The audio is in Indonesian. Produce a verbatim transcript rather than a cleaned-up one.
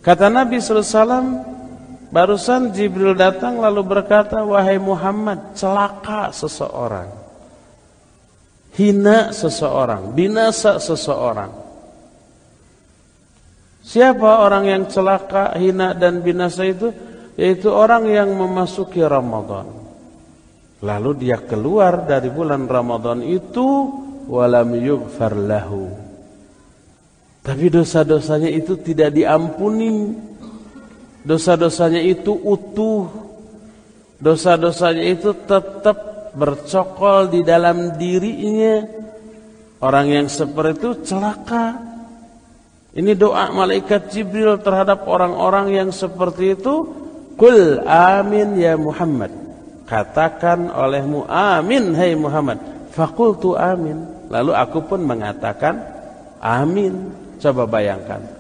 Kata Nabi sallallahu alaihi wasallam, barusan Jibril datang lalu berkata, wahai Muhammad, celaka seseorang, hina seseorang, binasa seseorang. Siapa orang yang celaka, hina dan binasa itu? Yaitu orang yang memasuki Ramadan, lalu dia keluar dari bulan Ramadan itu walam yughfar lahu, tapi dosa-dosanya itu tidak diampuni. Dosa-dosanya itu utuh, dosa-dosanya itu tetap bercokol di dalam dirinya. Orang yang seperti itu celaka. Ini doa malaikat Jibril terhadap orang-orang yang seperti itu. Qul amin ya Muhammad, katakan olehmu amin hai Muhammad. Faqultu amin, lalu aku pun mengatakan amin. Coba bayangkan,